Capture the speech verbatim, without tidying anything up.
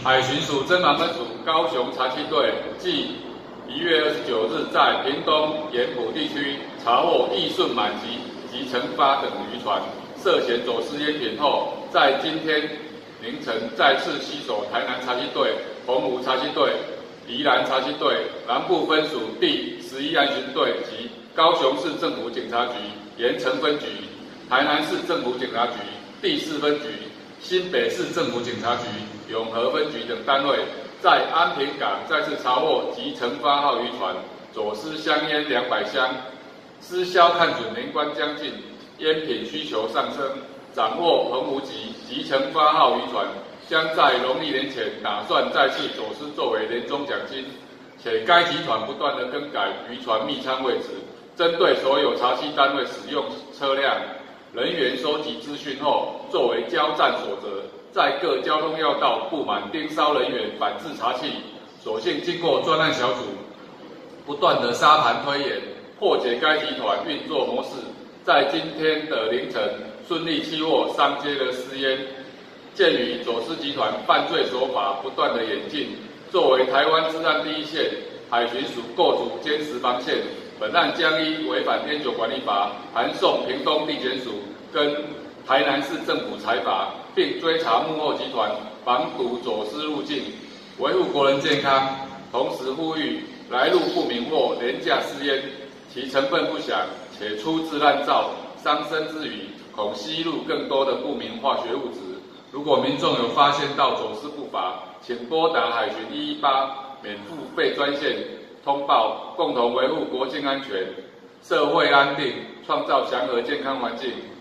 海巡署侦防分署高雄查缉队继一月二十九日在屏东盐埔地区查获易顺满级及陈发等渔船涉嫌走私烟品后，在今天凌晨再次携手台南查缉队、澎湖查缉队、宜兰查缉队、南部分署第十一安巡队及高雄市政府警察局盐城分局、台南市政府警察局第四分局、新北市政府警察局永和分局等单位，在安平港再次查获及陈发号渔船走私香烟两百箱，私销看准年关将近，烟品需求上升，掌握澎湖籍及陈发号渔船将在农历年前打算再次走私作为年终奖金，且该集团不断的更改渔船密舱位置，针对所有查缉单位使用车辆人员收集资讯后，作为交战所责，在各交通要道布满盯梢人员反制查缉。所幸经过专案小组不断的沙盘推演，破解该集团运作模式，在今天的凌晨顺利缉获商街的私烟。鉴于走私集团犯罪手法不断的演进，作为台湾治安第一线，海巡署构筑坚实防线。本案将依违反烟酒管理法，函送屏东地检署跟台南市政府裁罚，并追查幕后集团防堵走私入境，维护国人健康。同时呼吁来路不明或廉价私烟，其成分不详且粗制滥造，伤身之余，恐吸入更多的不明化学物质。如果民众有发现到走私不法，请拨打海巡一一八免付费专线通报，共同维护国境安全、社会安定，创造祥和健康环境。